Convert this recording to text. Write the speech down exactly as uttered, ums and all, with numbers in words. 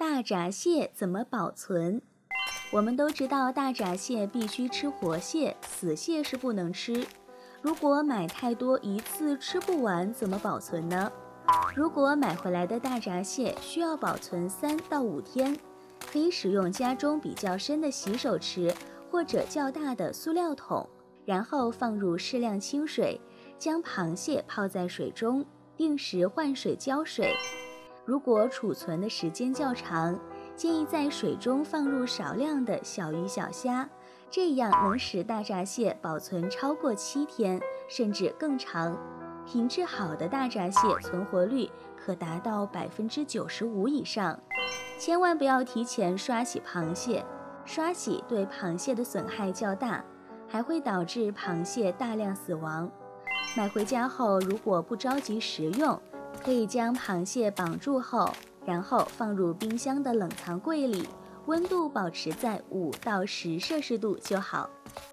大闸蟹怎么保存？我们都知道，大闸蟹必须吃活蟹，死蟹是不能吃。如果买太多一次吃不完，怎么保存呢？如果买回来的大闸蟹需要保存三到五天，可以使用家中比较深的洗手池或者较大的塑料桶，然后放入适量清水，将螃蟹泡在水中，定时换水浇水。如果储存的时间较长，建议在水中放入少量的小鱼小虾，这样能使大闸蟹保存超过七天，甚至更长。品质好的大闸蟹存活率可达到百分之九十五以上。千万不要提前刷洗螃蟹，刷洗对螃蟹的损害较大，还会导致螃蟹大量死亡。买回家后，如果不着急食用，可以将螃蟹绑住后，然后放入冰箱的冷藏柜里，温度保持在五到十摄氏度就好。